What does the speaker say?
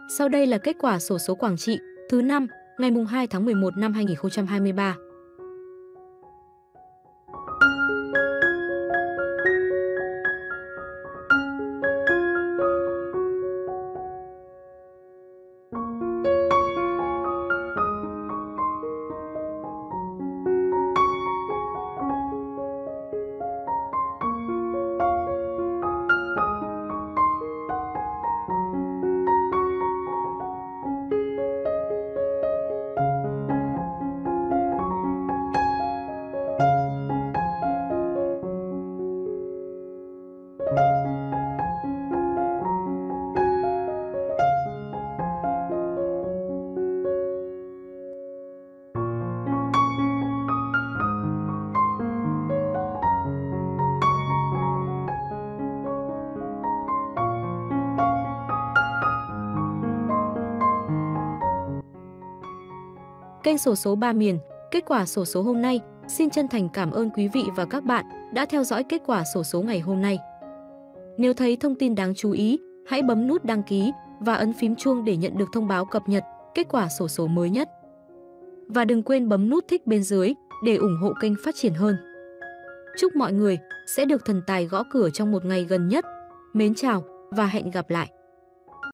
Sau đây là kết quả xổ số Quảng Trị thứ 5, ngày 2 tháng 11 năm 2023. Kênh xổ số Ba Miền, kết quả xổ số hôm nay. Xin chân thành cảm ơn quý vị và các bạn đã theo dõi kết quả xổ số ngày hôm nay. Nếu thấy thông tin đáng chú ý, hãy bấm nút đăng ký và ấn phím chuông để nhận được thông báo cập nhật kết quả xổ số mới nhất. Và đừng quên bấm nút thích bên dưới để ủng hộ kênh phát triển hơn. Chúc mọi người sẽ được thần tài gõ cửa trong một ngày gần nhất. Mến chào và hẹn gặp lại!